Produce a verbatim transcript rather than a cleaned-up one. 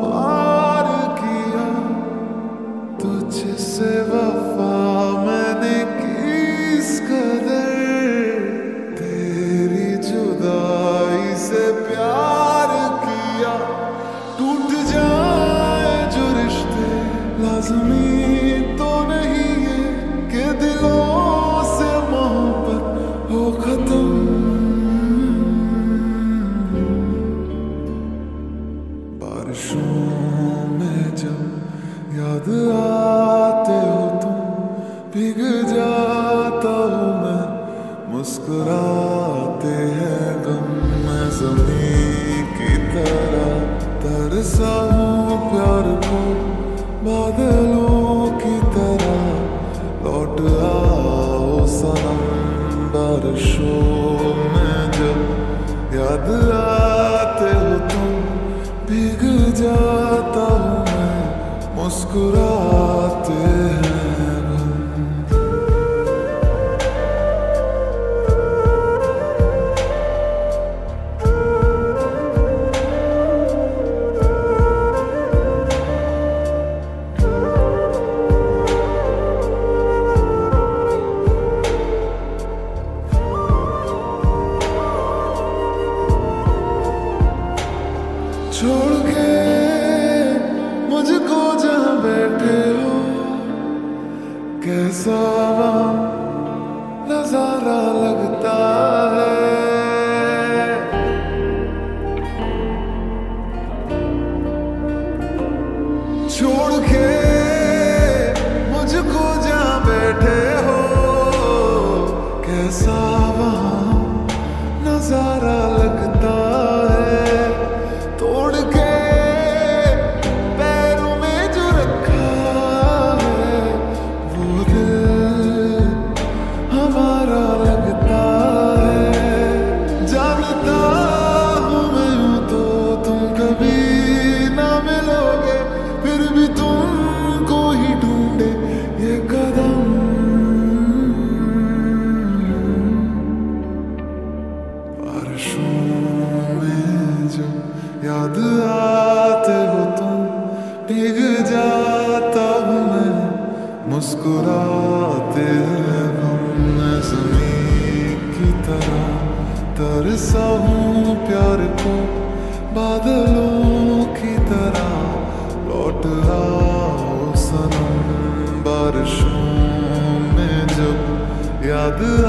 पार किया, तुझसे वफा मैंने की इस कदर, तेरी जुदाई से प्यार किया। टूट जाए जो रिश्ते लाज़मी तो नहीं है कि दिलों से मोहब्बत हो खत्म। बारिशों में जब याद आते हो तुम, भीग जाता हूँ मैं, मुस्कुराते हैं गम। मैं ज़मीं की तरह तरसा हूँ प्यार को, बादलों की तरह लौट आओ सनम। बारिशों में जब याद आते हो तुम, भीग जाता हूँ मैं, मुस्कुराते हैं गम। छोड़ के मुझको जहाँ बैठे हो, कैसा वहाँ नजारा लगता है। छोड़ के मुझको जहाँ बैठे हो, कैसा वहाँ नजारा लगता है। तोड़ के पैरों में जो रखा है, वो दिल हमारा लगता है। जानता हूँ मैं यूं तो तुम कभी ना मिलोगे, फिर भी तुमको ही ढूंढे ये कदम। बारिशों में जो याद आते हो तुम, भीग जाता हूँ मैं, मुस्कुराते हैं हम। मैं ज़मीं की तरह तरसा हूँ प्यार को, बादलों की तरह लौट आओ सनम। बारिशों में जब याद